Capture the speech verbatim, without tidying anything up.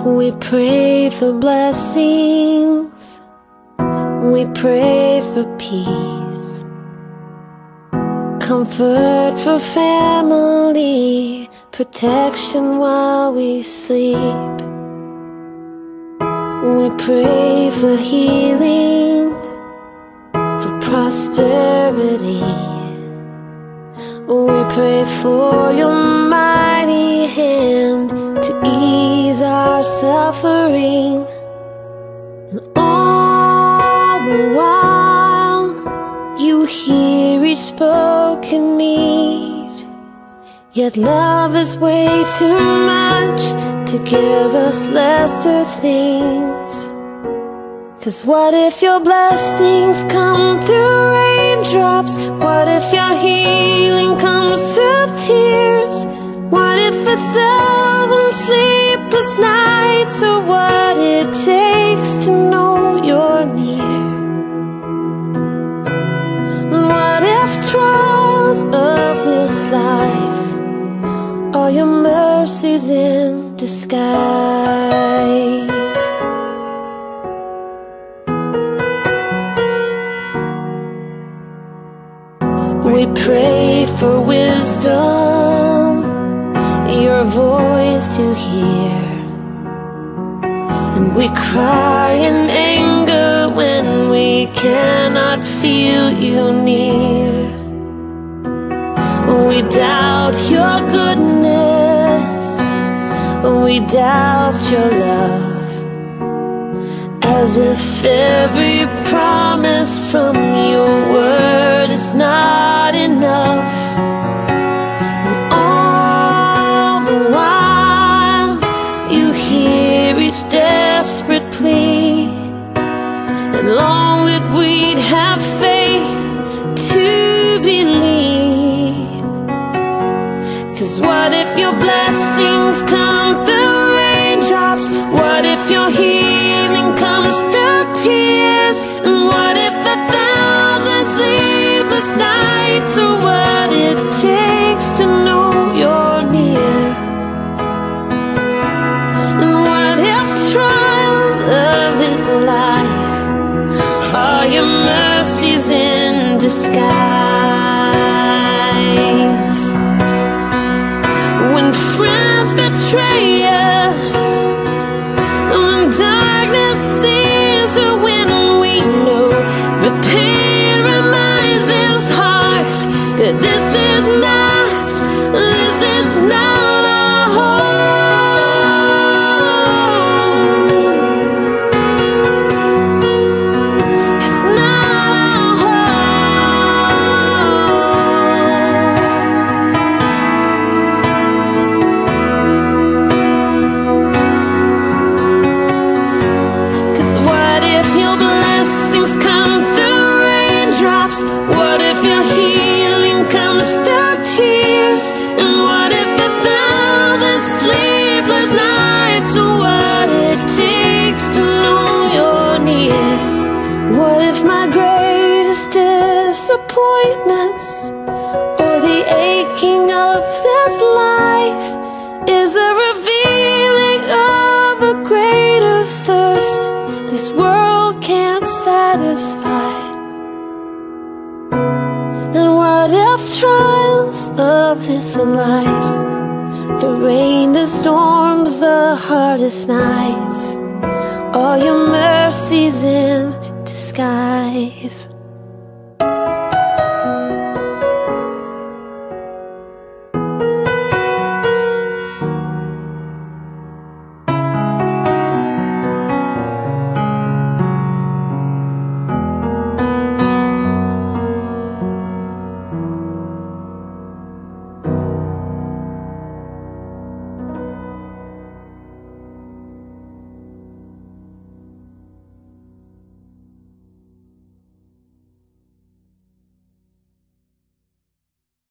We pray for blessings, we pray for peace, comfort for family, protection while we sleep. We pray for healing, for prosperity. We pray for your mighty hand to ease our suffering. And all the while you hear each spoken need. Yet love is way too much to give us lesser things. 'Cause what if your blessings come through raindrops? What if your healing comes through tears? What if a thousand sleepless nights are what it takes to know you're near? What if trials of this life are your mercies in disguise? We pray for wisdom, your voice to hear. And we cry in anger when we cannot feel you near. We doubt your goodness, we doubt your love, as if every promise from your word is not enough. And all the while you hear each desperate plea, and long that we'd have faith to believe. 'Cause what if your blessings come through raindrops? What if your healing comes through tears? And what if a thousand sleepless nights are what it takes to know you're near? And what if trials of this life are your mercies in disguise? When friends betray us, when darkness seems to win, we know the pain reminds this heart that this is not, this is not our home. It's not our home. 'Cause what if your blessings come through raindrops? What if your healing comes through tears? And what if a thousand sleepless nights are what it takes to know you're near? What if my greatest disappointments, or the aching of this life, is the revealing of a greater thirst this world can't satisfy? And what if trials of this life, the rain, the storms, the hardest nights, are your mercies in disguise?